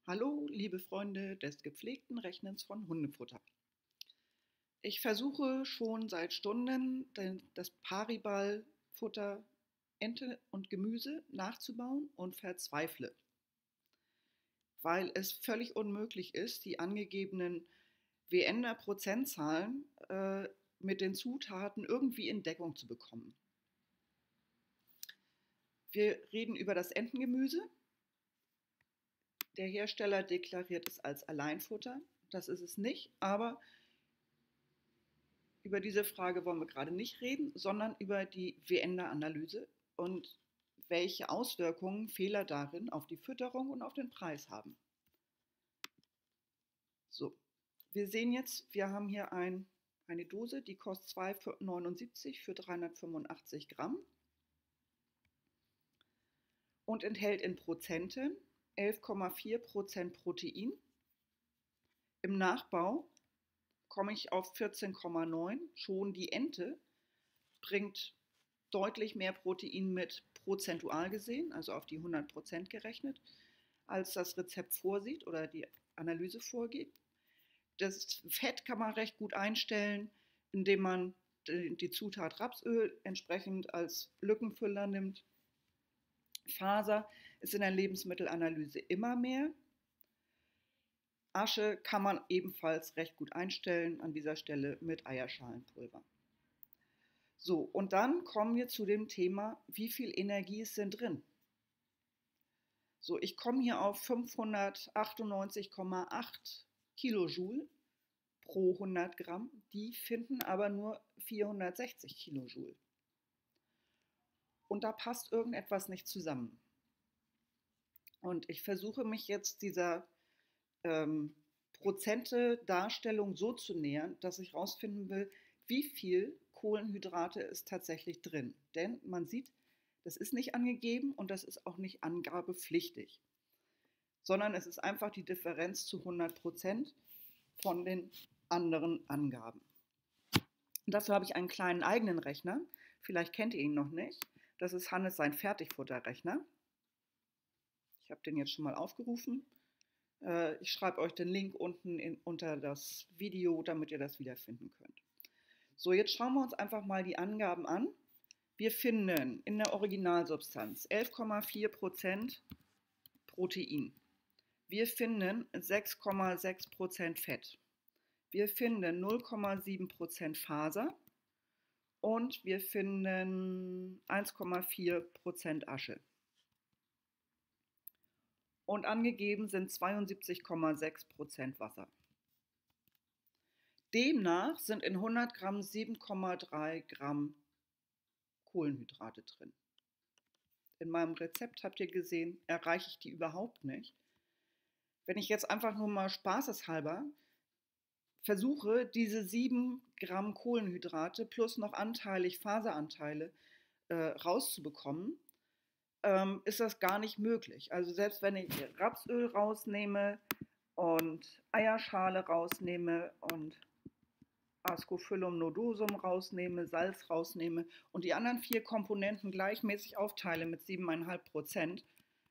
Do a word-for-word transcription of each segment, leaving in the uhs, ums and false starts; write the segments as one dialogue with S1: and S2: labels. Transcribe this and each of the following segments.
S1: Hallo, liebe Freunde des gepflegten Rechnens von Hundefutter. Ich versuche schon seit Stunden, das Paribal-Futter Ente und Gemüse nachzubauen und verzweifle, weil es völlig unmöglich ist, die angegebenen W N-Prozentzahlen äh, mit den Zutaten irgendwie in Deckung zu bekommen. Wir reden über das Entengemüse. Der Hersteller deklariert es als Alleinfutter. Das ist es nicht, aber über diese Frage wollen wir gerade nicht reden, sondern über die W N-Analyse und welche Auswirkungen Fehler darin auf die Fütterung und auf den Preis haben. So, wir sehen jetzt, wir haben hier ein, eine Dose, die kostet zwei Euro neunundsiebzig für dreihundertfünfundachtzig Gramm und enthält in Prozenten elf Komma vier Prozent Protein. Im Nachbau komme ich auf vierzehn Komma neun. Schon die Ente bringt deutlich mehr Protein mit, prozentual gesehen, also auf die hundert Prozent gerechnet, als das Rezept vorsieht oder die Analyse vorgibt. Das Fett kann man recht gut einstellen, indem man die Zutat Rapsöl entsprechend als Lückenfüller nimmt. Faser ist in der Lebensmittelanalyse immer mehr. Asche kann man ebenfalls recht gut einstellen, an dieser Stelle mit Eierschalenpulver. So, und dann kommen wir zu dem Thema, wie viel Energie ist denn drin? So, ich komme hier auf fünfhundertachtundneunzig Komma acht Kilojoule pro hundert Gramm. Die finden aber nur vierhundertsechzig Kilojoule. Und da passt irgendetwas nicht zusammen. Und ich versuche mich jetzt dieser ähm, Prozente-Darstellung so zu nähern, dass ich herausfinden will, wie viel Kohlenhydrate ist tatsächlich drin. Denn man sieht, das ist nicht angegeben und das ist auch nicht angabepflichtig, sondern es ist einfach die Differenz zu hundert Prozent von den anderen Angaben. Und dafür habe ich einen kleinen eigenen Rechner. Vielleicht kennt ihr ihn noch nicht. Das ist Hannes sein Fertigfutterrechner. Ich habe den jetzt schon mal aufgerufen. Ich schreibe euch den Link unten in, unter das Video, damit ihr das wiederfinden könnt. So, jetzt schauen wir uns einfach mal die Angaben an. Wir finden in der Originalsubstanz elf Komma vier Prozent Protein. Wir finden sechs Komma sechs Prozent Fett. Wir finden null Komma sieben Prozent Faser. Und wir finden eins Komma vier Prozent Asche. Und angegeben sind zweiundsiebzig Komma sechs Prozent Wasser. Demnach sind in hundert Gramm sieben Komma drei Gramm Kohlenhydrate drin. In meinem Rezept habt ihr gesehen, erreiche ich die überhaupt nicht. Wenn ich jetzt einfach nur mal spaßeshalber versuche, diese sieben Gramm Kohlenhydrate plus noch anteilig Faseranteile äh, rauszubekommen, ähm, ist das gar nicht möglich. Also selbst wenn ich Rapsöl rausnehme und Eierschale rausnehme und Ascophyllum nodosum rausnehme, Salz rausnehme und die anderen vier Komponenten gleichmäßig aufteile mit sieben Komma fünf Prozent,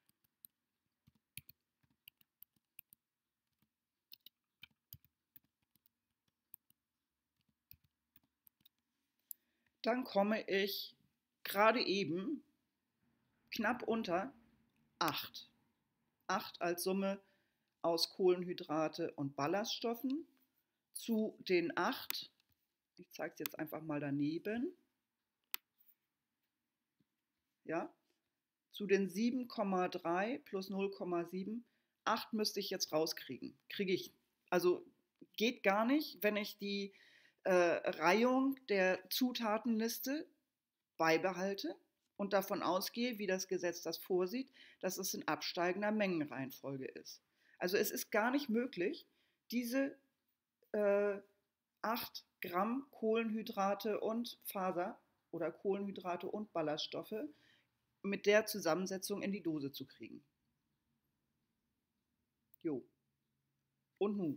S1: dann komme ich gerade eben knapp unter acht. acht als Summe aus Kohlenhydrate und Ballaststoffen zu den acht, ich zeige es jetzt einfach mal daneben, ja, zu den sieben Komma drei plus null Komma sieben, acht müsste ich jetzt rauskriegen. Kriege ich, also geht gar nicht, wenn ich die äh, Reihung der Zutatenliste beibehalte und davon ausgehe, wie das Gesetz das vorsieht, dass es in absteigender Mengenreihenfolge ist. Also es ist gar nicht möglich, diese äh, acht Gramm Kohlenhydrate und Faser oder Kohlenhydrate und Ballaststoffe mit der Zusammensetzung in die Dose zu kriegen. Jo. Und nun.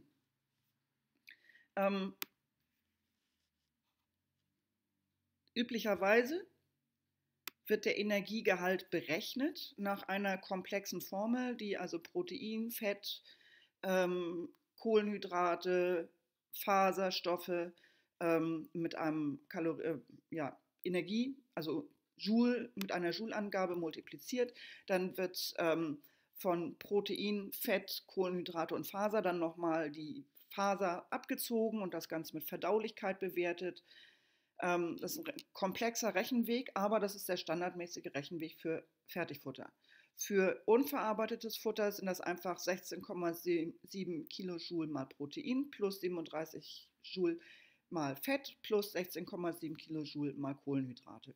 S1: Ähm, üblicherweise wird der Energiegehalt berechnet nach einer komplexen Formel, die also Protein, Fett, ähm, Kohlenhydrate, Faserstoffe ähm, mit einem Kalor äh, ja, Energie, also Joule, mit einer Joule-Angabe multipliziert. Dann wird ähm, von Protein, Fett, Kohlenhydrate und Faser dann nochmal die Faser abgezogen und das Ganze mit Verdaulichkeit bewertet. Ähm, das ist ein komplexer Rechenweg, aber das ist der standardmäßige Rechenweg für Fertigfutter. Für unverarbeitetes Futter sind das einfach sechzehn Komma sieben Kilojoule mal Protein plus siebenunddreißig Joule mal Fett plus sechzehn Komma sieben Kilojoule mal Kohlenhydrate.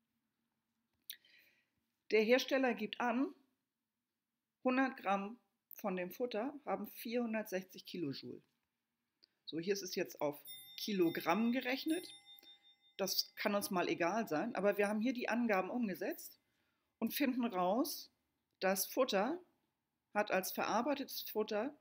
S1: Der Hersteller gibt an, hundert Gramm von dem Futter haben vierhundertsechzig Kilojoule. So, hier ist es jetzt auf Kilogramm gerechnet. Das kann uns mal egal sein, aber wir haben hier die Angaben umgesetzt und finden raus, das Futter hat als verarbeitetes Futter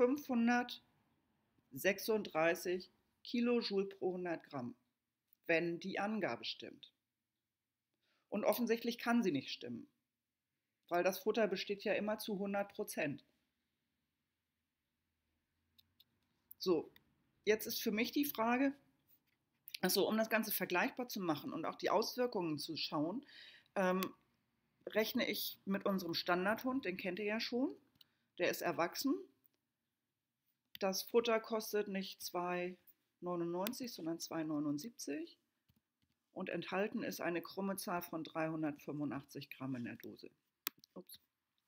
S1: fünfhundertsechsunddreißig Kilojoule pro hundert Gramm, wenn die Angabe stimmt. Und offensichtlich kann sie nicht stimmen, weil das Futter besteht ja immer zu hundert Prozent. So, jetzt ist für mich die Frage, also um das Ganze vergleichbar zu machen und auch die Auswirkungen zu schauen, ähm, rechne ich mit unserem Standardhund, den kennt ihr ja schon, der ist erwachsen. Das Futter kostet nicht zwei neunundneunzig, sondern zwei neunundsiebzig und enthalten ist eine krumme Zahl von dreihundertfünfundachtzig Gramm in der Dose. Ups.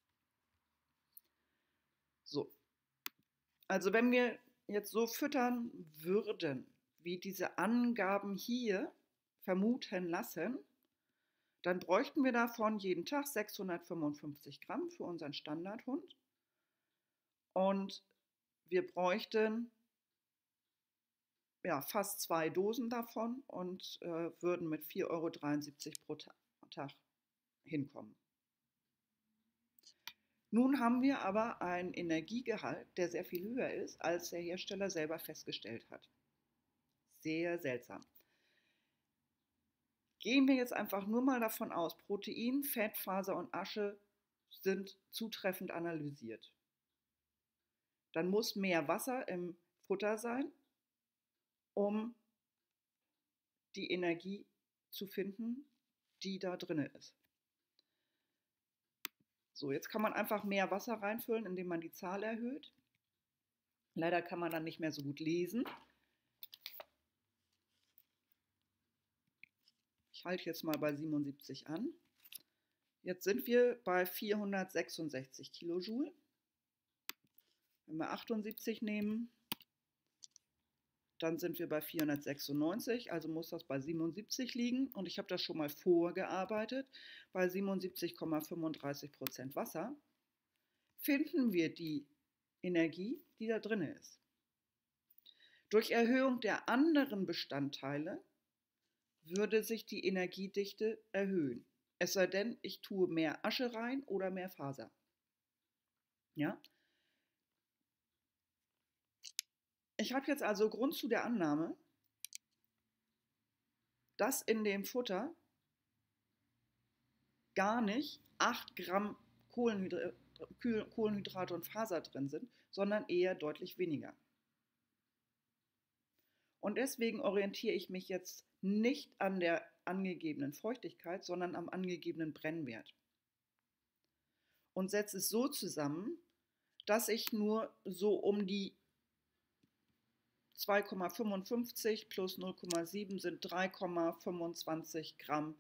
S1: So, also wenn wir jetzt so füttern würden, wie diese Angaben hier vermuten lassen, dann bräuchten wir davon jeden Tag sechshundertfünfundfünfzig Gramm für unseren Standardhund und wir bräuchten ja, fast zwei Dosen davon und äh, würden mit vier Euro dreiundsiebzig pro Tag hinkommen. Nun haben wir aber einen Energiegehalt, der sehr viel höher ist, als der Hersteller selber festgestellt hat. Sehr seltsam. Gehen wir jetzt einfach nur mal davon aus, Protein, Fett, Faser und Asche sind zutreffend analysiert. Dann muss mehr Wasser im Futter sein, um die Energie zu finden, die da drin ist. So, jetzt kann man einfach mehr Wasser reinfüllen, indem man die Zahl erhöht. Leider kann man dann nicht mehr so gut lesen. Ich halte jetzt mal bei siebenundsiebzig an. Jetzt sind wir bei vierhundertsechsundsechzig Kilojoule. Wenn wir achtundsiebzig nehmen, dann sind wir bei vierhundertsechsundneunzig, also muss das bei siebenundsiebzig liegen. Und ich habe das schon mal vorgearbeitet, bei siebenundsiebzig Komma fünfunddreißig Prozent Wasser finden wir die Energie, die da drin ist. Durch Erhöhung der anderen Bestandteile würde sich die Energiedichte erhöhen. Es sei denn, ich tue mehr Asche rein oder mehr Faser. Ja? Ich habe jetzt also Grund zu der Annahme, dass in dem Futter gar nicht acht Gramm Kohlenhydra- Kohlenhydrate und Faser drin sind, sondern eher deutlich weniger. Und deswegen orientiere ich mich jetzt nicht an der angegebenen Feuchtigkeit, sondern am angegebenen Brennwert. Und setze es so zusammen, dass ich nur so um die zwei Komma fünfundfünfzig plus null Komma sieben sind drei Komma fünfundzwanzig Gramm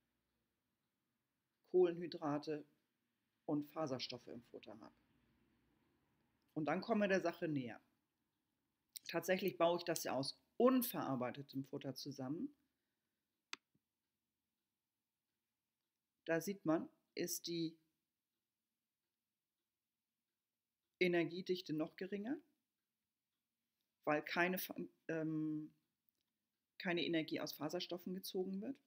S1: Kohlenhydrate und Faserstoffe im Futter habe. Und dann komme der Sache näher. Tatsächlich baue ich das ja aus unverarbeitetem Futter zusammen. Da sieht man, ist die Energiedichte noch geringer, weil keine, ähm, keine Energie aus Faserstoffen gezogen wird.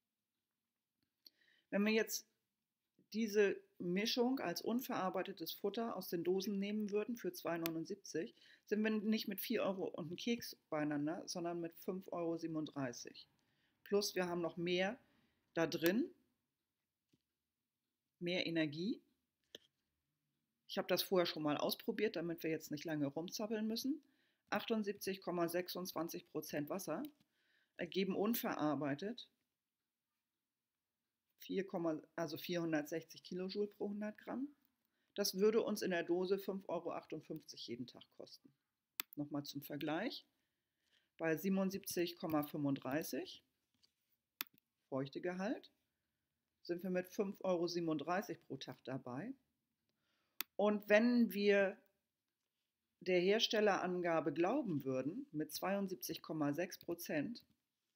S1: Wenn wir jetzt diese Mischung als unverarbeitetes Futter aus den Dosen nehmen würden für zwei neunundsiebzig, sind wir nicht mit vier Euro und einem Keks beieinander, sondern mit fünf Euro siebenunddreißig. Plus wir haben noch mehr da drin, mehr Energie. Ich habe das vorher schon mal ausprobiert, damit wir jetzt nicht lange rumzappeln müssen. achtundsiebzig Komma sechsundzwanzig Prozent Wasser ergeben unverarbeitet vier, also vierhundertsechzig Kilojoule pro hundert Gramm. Das würde uns in der Dose fünf Euro achtundfünfzig jeden Tag kosten. Nochmal zum Vergleich. Bei siebenundsiebzig Komma fünfunddreißig Feuchtegehalt sind wir mit fünf Euro siebenunddreißig pro Tag dabei. Und wenn wir der Herstellerangabe glauben würden, mit zweiundsiebzig Komma sechs Prozent,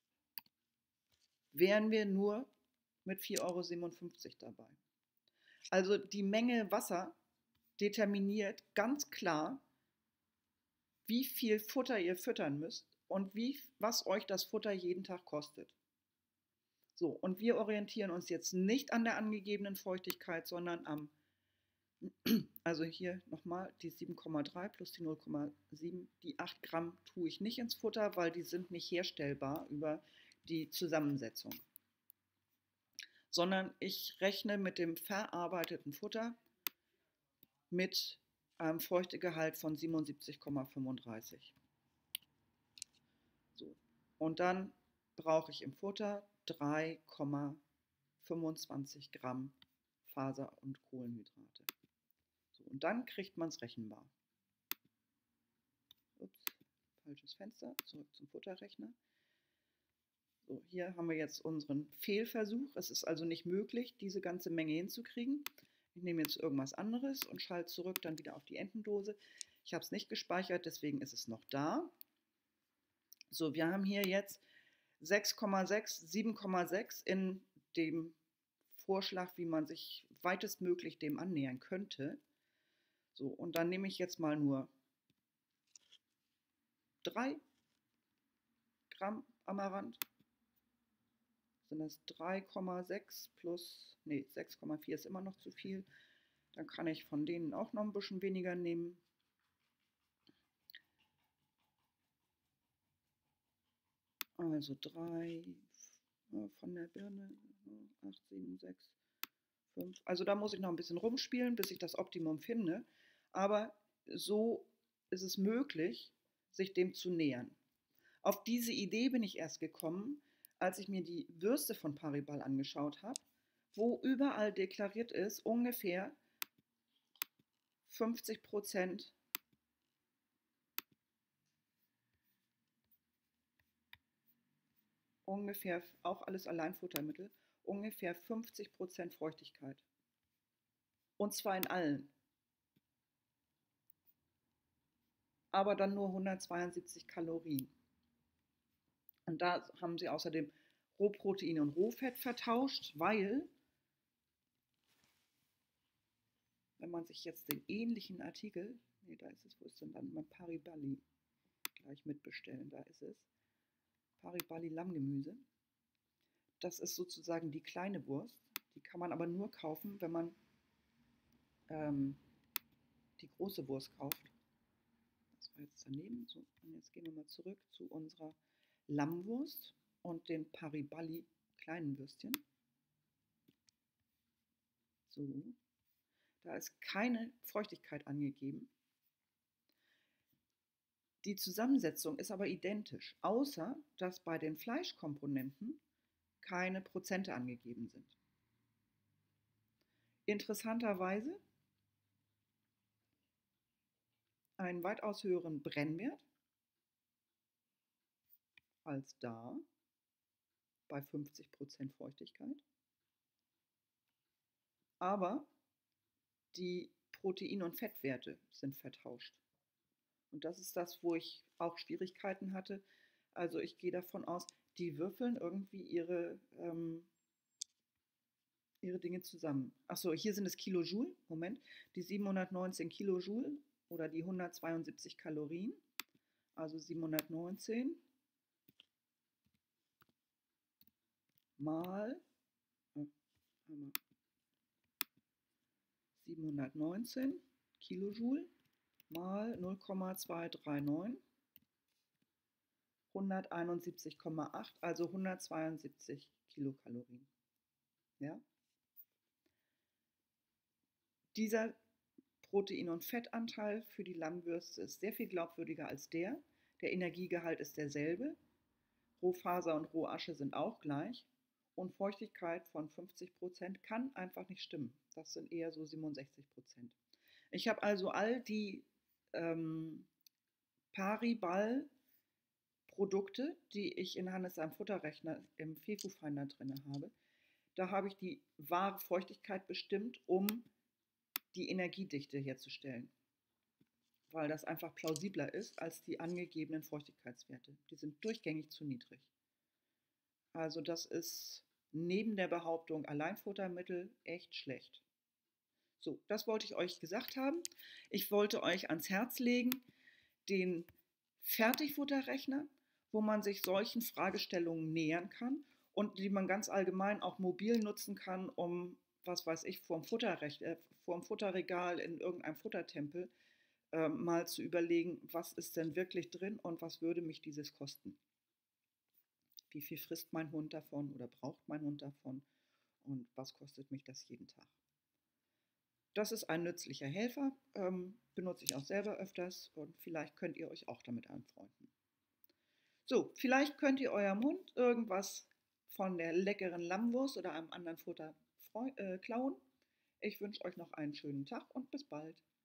S1: wären wir nur mit vier Euro siebenundfünfzig dabei. Also die Menge Wasser determiniert ganz klar, wie viel Futter ihr füttern müsst und wie, was euch das Futter jeden Tag kostet. So, und wir orientieren uns jetzt nicht an der angegebenen Feuchtigkeit, sondern am, also hier nochmal die sieben Komma drei plus die null Komma sieben, die acht Gramm tue ich nicht ins Futter, weil die sind nicht herstellbar über die Zusammensetzung. Sondern ich rechne mit dem verarbeiteten Futter mit einem Feuchtegehalt von siebenundsiebzig Komma fünfunddreißig. So. Und dann brauche ich im Futter drei Komma fünfundzwanzig Gramm Faser und Kohlenhydrate. So, und dann kriegt man es rechenbar. Ups, falsches Fenster, zurück zum Futterrechner. So, hier haben wir jetzt unseren Fehlversuch. Es ist also nicht möglich, diese ganze Menge hinzukriegen. Ich nehme jetzt irgendwas anderes und schalte zurück dann wieder auf die Entendose. Ich habe es nicht gespeichert, deswegen ist es noch da. So, wir haben hier jetzt sechs Komma sechs, sieben Komma sechs in dem Vorschlag, wie man sich weitestmöglich dem annähern könnte. So, und dann nehme ich jetzt mal nur drei Gramm Amaranth. Sind das drei Komma sechs plus, nee, sechs Komma vier ist immer noch zu viel. Dann kann ich von denen auch noch ein bisschen weniger nehmen. Also drei von der Birne, acht, sieben, sechs, fünf. Also da muss ich noch ein bisschen rumspielen, bis ich das Optimum finde. Aber so ist es möglich, sich dem zu nähern. Auf diese Idee bin ich erst gekommen, als ich mir die Würste von Paribal angeschaut habe, wo überall deklariert ist, ungefähr fünfzig Prozent ungefähr, auch alles Alleinfuttermittel, ungefähr fünfzig Prozent Feuchtigkeit. Und zwar in allen. Aber dann nur hundertzweiundsiebzig Kalorien. Und da haben sie außerdem Rohprotein und Rohfett vertauscht, weil, wenn man sich jetzt den ähnlichen Artikel, nee, da ist es, wo ist denn dann mal Paribali, gleich mitbestellen, da ist es, Paribali Lammgemüse. Das ist sozusagen die kleine Wurst, die kann man aber nur kaufen, wenn man ähm, die große Wurst kauft. Das war jetzt daneben. So, und jetzt gehen wir mal zurück zu unserer Lammwurst und den Paribali kleinen Würstchen. So, da ist keine Feuchtigkeit angegeben. Die Zusammensetzung ist aber identisch, außer dass bei den Fleischkomponenten keine Prozente angegeben sind. Interessanterweise einen weitaus höheren Brennwert als da bei fünfzig Prozent Feuchtigkeit. Aber die Protein- und Fettwerte sind vertauscht. Und das ist das, wo ich auch Schwierigkeiten hatte. Also ich gehe davon aus, die würfeln irgendwie ihre, ähm, ihre Dinge zusammen. Achso, hier sind es Kilojoule, Moment, die siebenhundertneunzehn Kilojoule oder die hundertzweiundsiebzig Kalorien, also siebenhundertneunzehn mal oh, siebenhundertneunzehn Kilojoule mal null Komma zweihundertneununddreißig, hunderteinundsiebzig Komma acht, also hundertzweiundsiebzig Kilokalorien. Ja? Dieser Protein- und Fettanteil für die Lammwürste ist sehr viel glaubwürdiger als der. Der Energiegehalt ist derselbe. Rohfaser und Rohasche sind auch gleich. Und Feuchtigkeit von fünfzig Prozent kann einfach nicht stimmen. Das sind eher so siebenundsechzig Prozent. Ich habe also all die ähm, Paribal-Produkte, die ich in Hannes seinem Futterrechner im Fefu-Finder drin habe. Da habe ich die wahre Feuchtigkeit bestimmt, um die Energiedichte herzustellen, weil das einfach plausibler ist als die angegebenen Feuchtigkeitswerte. Die sind durchgängig zu niedrig. Also das ist neben der Behauptung Alleinfuttermittel echt schlecht. So, das wollte ich euch gesagt haben. Ich wollte euch ans Herz legen, den Fertigfutterrechner, wo man sich solchen Fragestellungen nähern kann und die man ganz allgemein auch mobil nutzen kann, um, was weiß ich, vorm, Futterrech äh, vorm Futterregal in irgendeinem Futtertempel äh, mal zu überlegen, was ist denn wirklich drin und was würde mich dieses kosten. Wie viel frisst mein Hund davon oder braucht mein Hund davon und was kostet mich das jeden Tag. Das ist ein nützlicher Helfer, ähm, benutze ich auch selber öfters und vielleicht könnt ihr euch auch damit anfreunden. So, vielleicht könnt ihr eurem Hund irgendwas von der leckeren Lammwurst oder einem anderen Futter äh, klauen. Ich wünsche euch noch einen schönen Tag und bis bald.